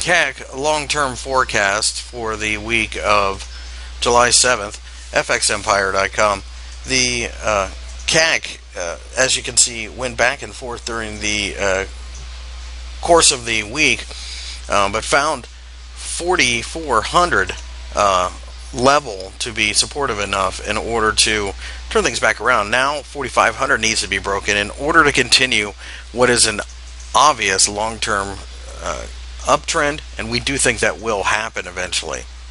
CAC long-term forecast for the week of July 7th, fxempire.com. The CAC, as you can see, went back and forth during the course of the week, but found 4,400 level to be supportive enough in order to turn things back around. Now 4,500 needs to be broken in order to continue what is an obvious long-term uptrend, and we do think that will happen eventually.